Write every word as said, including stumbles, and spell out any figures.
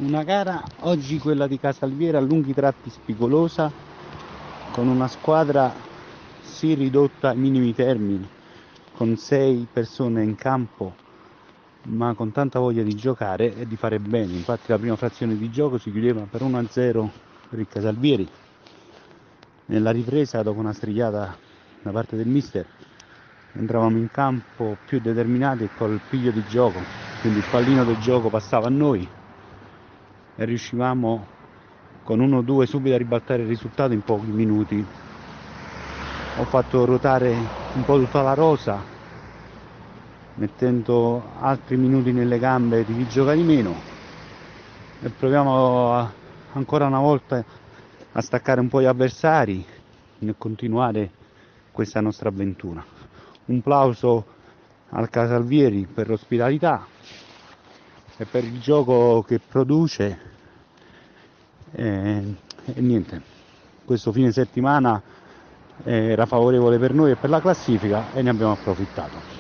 Una gara, oggi quella di Casalviere, a lunghi tratti spigolosa, con una squadra sì ridotta ai minimi termini, con sei persone in campo, ma con tanta voglia di giocare e di fare bene. Infatti la prima frazione di gioco si chiudeva per uno a zero per il Casalvieri. Nella ripresa, dopo una strigliata da parte del mister, entravamo in campo più determinati e col piglio di gioco, quindi il pallino del gioco passava a noi e riuscivamo con uno o due subito a ribaltare il risultato in pochi minuti. Ho fatto ruotare un po' tutta la rosa, mettendo altri minuti nelle gambe di chi gioca di meno, e proviamo a, ancora una volta a staccare un po' gli avversari e continuare questa nostra avventura. Un plauso al Casalvieri per l'ospitalità e per il gioco che produce, e, e niente, questo fine settimana era favorevole per noi e per la classifica e ne abbiamo approfittato.